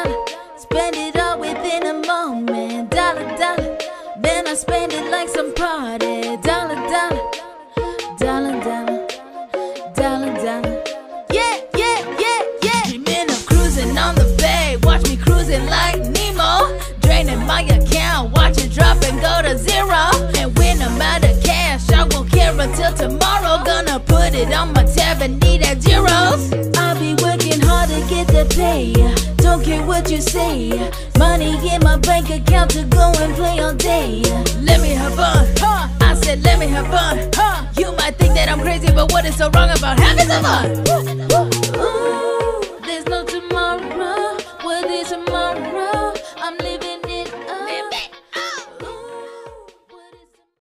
dollar. Spend it all within a moment. Dollar, dollar. Then I spend it like some party. Dollar, dollar. Dollar, dollar. Dollar, dollar. Yeah, yeah, yeah, yeah. Dreaming of cruising on the bay. Watch me cruising like Nemo. Draining my account. Watch it drop and go to zero. And when I'm out of cash, I won't care until tomorrow. Gonna put it on my tab and need that zeros. I'll be working hard to get the pay. Don't care what you say. Money in my bank account to go and play all day. Let me have fun. I said let me have fun. You might think that I'm crazy, but what is so wrong about having some fun? Ooh, there's no tomorrow.